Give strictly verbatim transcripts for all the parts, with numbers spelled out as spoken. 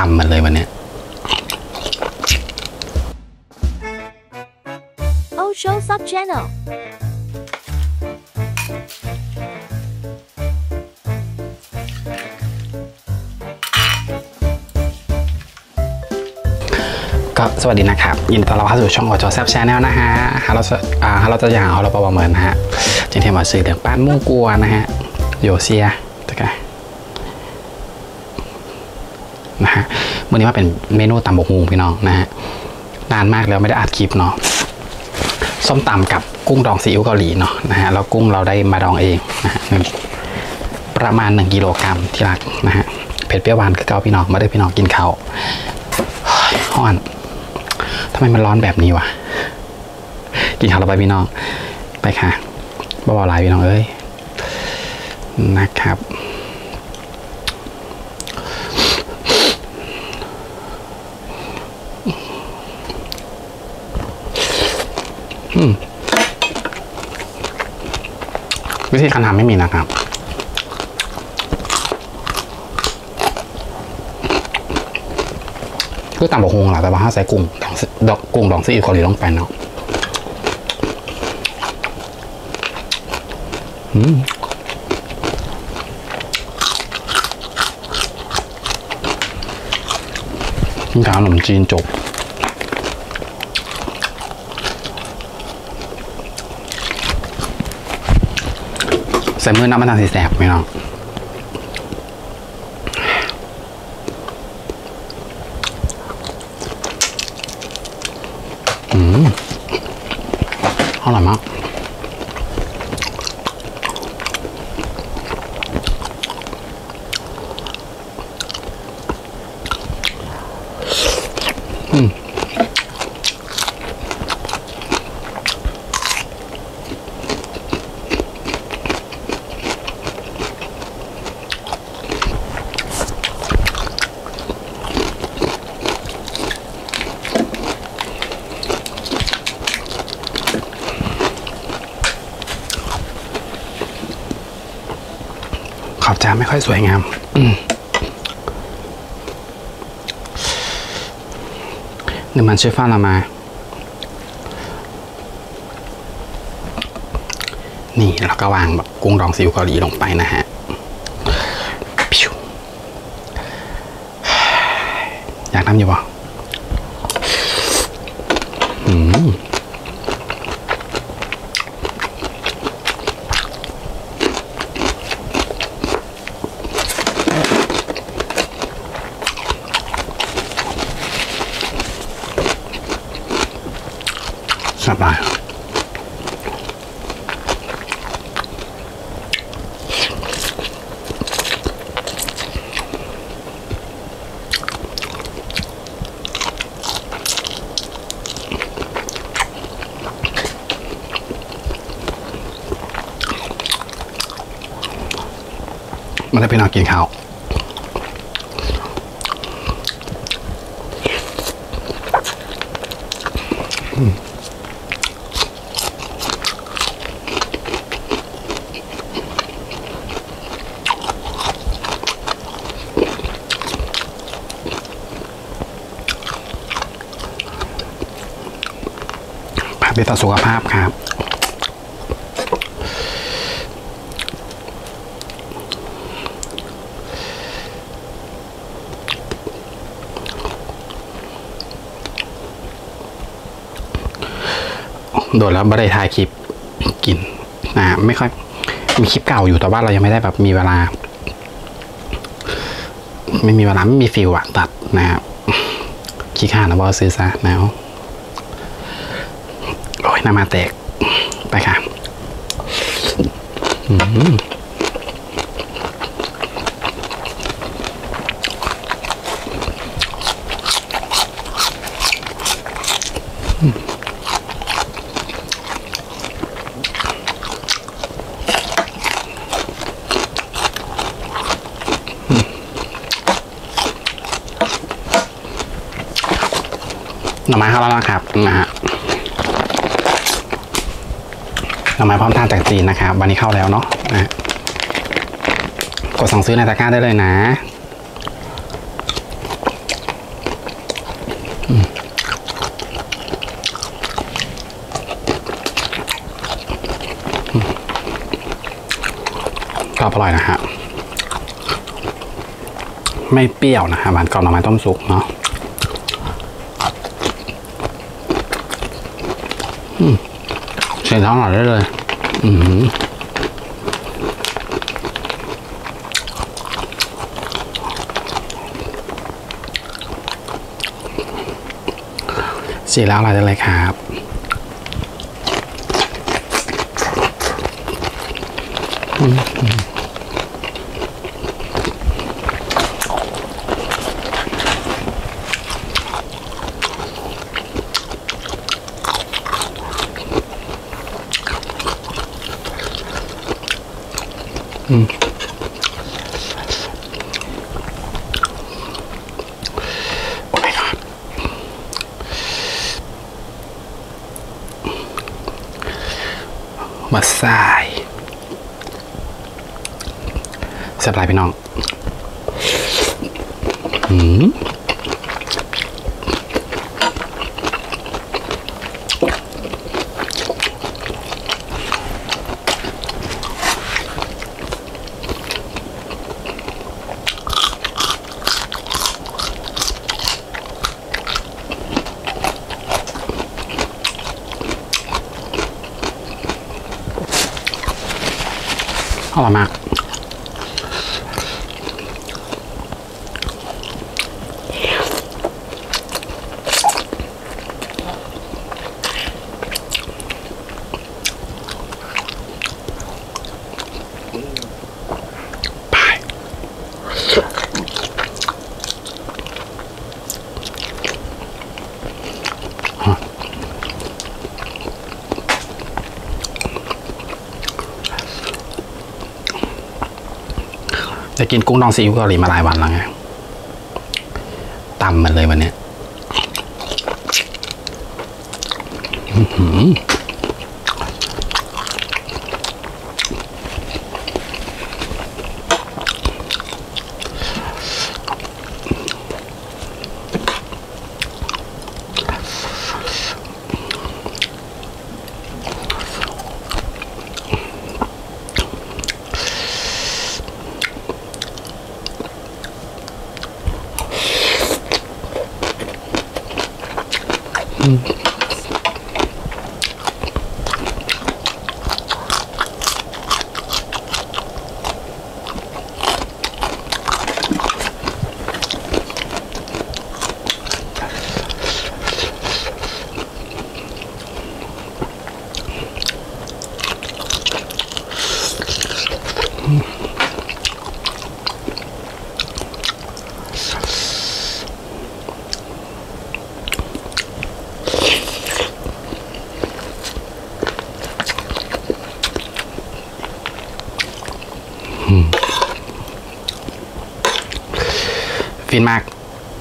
ตำมันเลยวันนี้ Show Sub Channel ก็สวัสดีนะครับยินดีต้อนรับเข้าสู่ช่องโอโจแซบแชนแนลนะฮะเราจะอ่าเราจะอย่างเอาเราประเมินนะฮะจริงๆมาซื้อเรื่องป้านมุ่งกัวนะฮะโยเซียตะกะนะฮะวันนี้มาเป็นเมนูตำบกฮุงพี่น้องนะฮะนานมากแล้วไม่ได้อัดคลิปเนาะส้มตำกับกุ้งดองซีอิ๊วเกาหลีเนาะนะฮะแล้วกุ้งเราได้มาดองเองนะฮะประมาณหนึ่งกิโลกรัมที่รักนะฮะเผ็ดเปรี้ยวหวานคือเกาพี่น้องมาได้พี่น้องกินข้าวฮ้อนทำไมมันร้อนแบบนี้วะกินข้าวเราไปพี่น้องไปค่ะบ่บ่หลายพี่น้องเอ้ยนะครับอืมวิธีการทำไม่มีนะครับคือตำบกฮุงแหละแต่ว่าถ้าใส่กุ้งดอกกุ้งดองซีอิ๊วเกาหลีลงไปเนาะอืมกินกับขนมจีนจบใส่มือน้ำมันทางสีแสบไหมน้องอืมอร่อยมากอืมขอบจานไม่ค่อยสวยงามเดี๋ยวมันช่วยฟ้าเรามานี่เราก็วางแบบกุ้งดองซีอิ๊วเกาหลีลงไปนะฮะอยากทำอยู่ปะอืมสบายมาได้พี่น้องกินข้าวเป็นต่อสุขภาพครับโดนแล้วไม่ได้ถ่ายคลิปกินนะไม่ค่อยมีคลิปเก่าอยู่แต่ว่าเรายังไม่ได้แบบมีเวลาไม่มีเวลาไม่มีฟิลอะตัดนะครับขี้ข้านะบอซื้อซะแล้วโอ้ยน้ำมาแตกไปค่ะอืมหน่อไม้เข้าแล้วนะครับนะฮะหน่อไม้พร้อมทานจากจีนนะครับวันนี้เข้าแล้วเนาะนะกดสั่งซื้อในตะกร้าได้เลยนะชอบอร่อยนะฮะไม่เปรี้ยวนะฮะหวานกรอบหน่อไม้ต้มสุกเนาะใส่ท้องหน่อยได้เลยอืมสีแล้วอะไรได้เลยครับอืมอืมโอ้ my god มาใส่แซ่บไรพี่น้องอืมอร่อยมากจะกินกุ้งดองซีอิ๊วเกาหลีมาหลายวันแล้วไงตำมันเลยวันนี้อื้อหือฟินมาก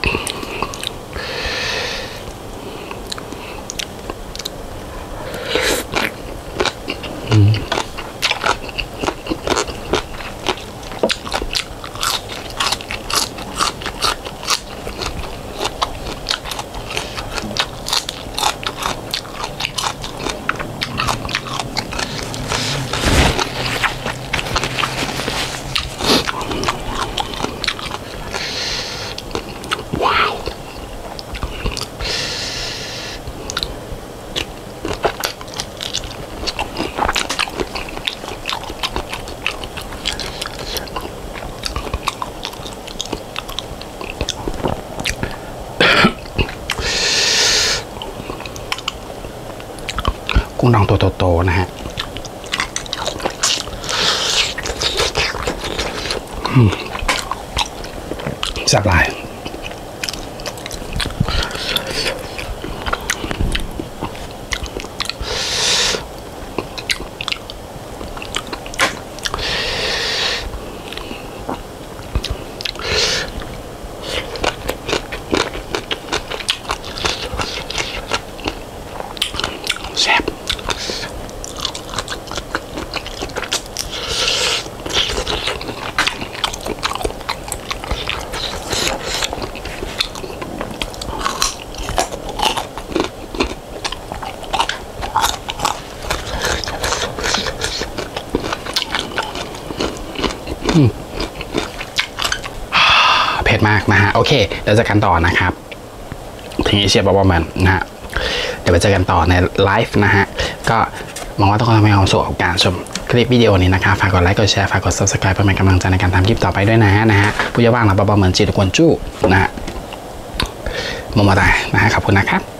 กุ้งดองตัวโตๆนะฮะแซ่บหลายแซ่บผ็ดมากนะฮะโอเคเดี๋ยวเจอกันต่อนะครับถึงเอเชียบอบอมันนะฮะเดี๋ยวไปเจอกันต่อในไลฟ์นะฮะก็หวังว่าทุกคนจะมีความสุขกับการชมคลิปวิดีโอนี้นะครับฝากกดไลค์กดแชร์ฝากกด ซับสไครบ์ เพื่อเป็นกำลังใจในการทำคลิปต่อไปด้วยนะฮะนะฮะผู้ย่าว่างนะบอบอเหมือนจีทุกคนจู้นะฮะโมโมตายนะฮะขอบคุณนะครับ